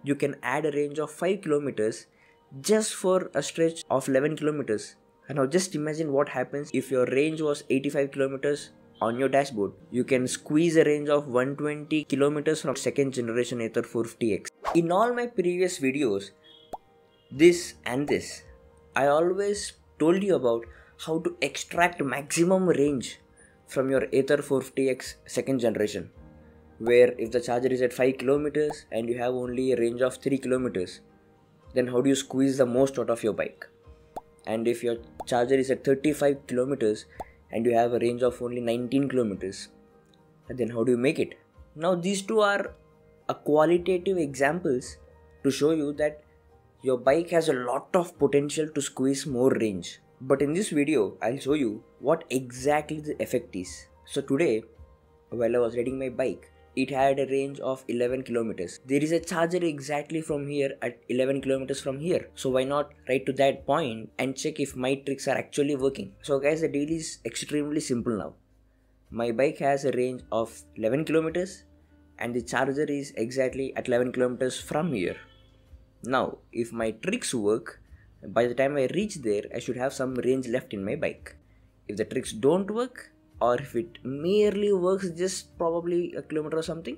you can add a range of 5 kilometers just for a stretch of 11 kilometers. And now just imagine what happens if your range was 85 kilometers on your dashboard. You can squeeze a range of 120 kilometers from second generation Ather 450X. In all my previous videos, this and this, I always told you about how to extract maximum range from your Ather 450X second generation, where if the charger is at 5 kilometers and you have only a range of 3 kilometers, then how do you squeeze the most out of your bike? And if your charger is at 35 kilometers and you have a range of only 19 kilometers, then how do you make it? Now these two are a qualitative examples to show you that your bike has a lot of potential to squeeze more range. But in this video, I'll show you what exactly the effect is. So today, while I was riding my bike, it had a range of 11 kilometers. There is a charger exactly from here at 11 kilometers from here. So why not ride to that point and check if my tricks are actually working. So guys, the deal is extremely simple now. My bike has a range of 11 kilometers and the charger is exactly at 11 kilometers from here. Now, if my tricks work, by the time I reach there, I should have some range left in my bike. If the tricks don't work, or if it merely works just probably a kilometer or something,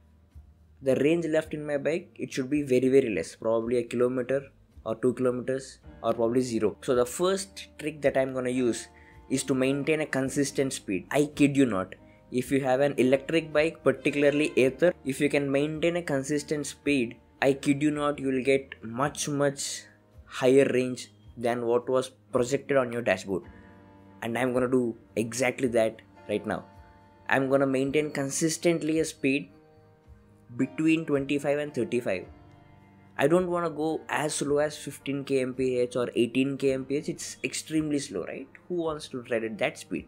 the range left in my bike, it should be very less, probably a kilometer or 2 kilometers or probably 0. So the first trick that I'm gonna use is to maintain a consistent speed. I kid you not. If you have an electric bike, particularly Ather, if you can maintain a consistent speed, I kid you not, you will get much higher range than what was projected on your dashboard. And I'm gonna do exactly that right now. I'm gonna maintain consistently a speed between 25 and 35. I don't wanna go as slow as 15 kmph or 18 kmph. It's extremely slow, right? Who wants to ride at that speed?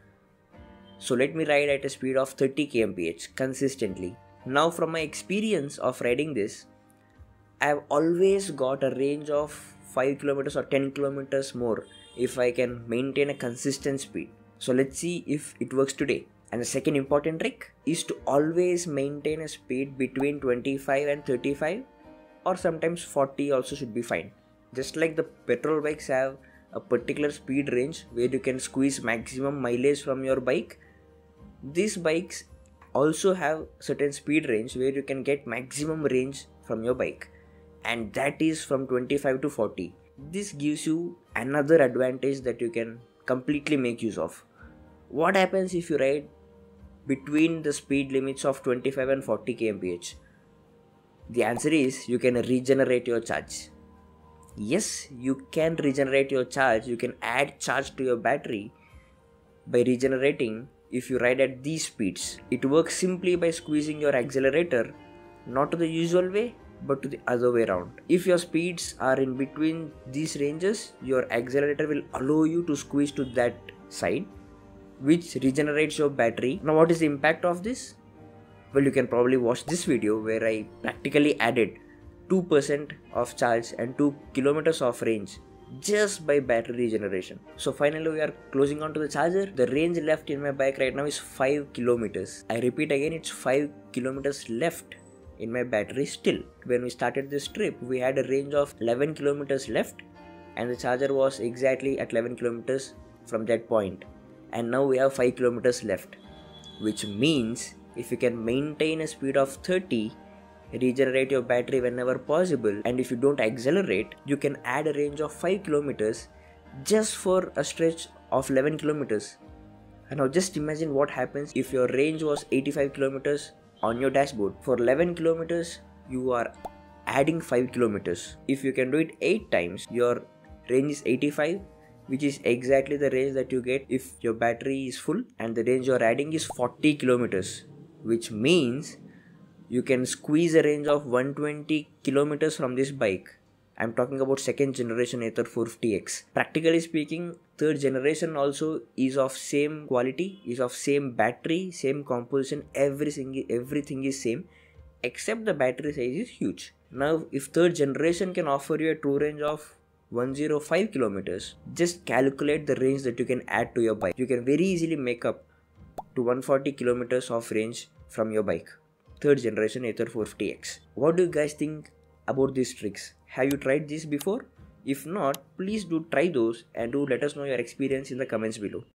So let me ride at a speed of 30 kmph consistently. Now from my experience of riding this, I've always got a range of 5 kilometers or 10 kilometers more if I can maintain a consistent speed. So let's see if it works today. And the second important trick is to always maintain a speed between 25 and 35, or sometimes 40 also should be fine. Just like the petrol bikes have a particular speed range where you can squeeze maximum mileage from your bike, these bikes also have certain speed range where you can get maximum range from your bike, and that is from 25 to 40. This gives you another advantage that you can completely make use of. What happens if you ride between the speed limits of 25 and 40 kmph? The answer is you can regenerate your charge. Yes, you can regenerate your charge. You can add charge to your battery by regenerating if you ride at these speeds. It works simply by squeezing your accelerator, not to the usual way, but to the other way around. If your speeds are in between these ranges, your accelerator will allow you to squeeze to that side, which regenerates your battery. Now what is the impact of this? Well, you can probably watch this video where I practically added 2% of charge and 2 kilometers of range just by battery regeneration. So finally we are closing on to the charger. The range left in my bike right now is 5 kilometers. I repeat again, it's 5 kilometers left in my battery still. When we started this trip, we had a range of 11 kilometers left and the charger was exactly at 11 kilometers from that point. And now we have 5 kilometers left, which means if you can maintain a speed of 30, regenerate your battery whenever possible, and if you don't accelerate, you can add a range of 5 kilometers just for a stretch of 11 kilometers. And now just imagine what happens if your range was 85 kilometers on your dashboard. For 11 kilometers, you are adding 5 kilometers. If you can do it 8 times, your range is 85, which is exactly the range that you get if your battery is full, and the range you are adding is 40 kilometers, which means you can squeeze a range of 120 kilometers from this bike. I'm talking about second generation Ather 450X. Practically speaking, third generation also is of same quality, is of same battery, same composition, everything is same, except the battery size is huge. Now, if third generation can offer you a true range of 105 kilometers, just calculate the range that you can add to your bike. You can very easily make up to 140 kilometers of range from your bike. Third generation Ather 450X. What do you guys think about these tricks. Have you tried this before? If not, please do try those and do let us know your experience in the comments below.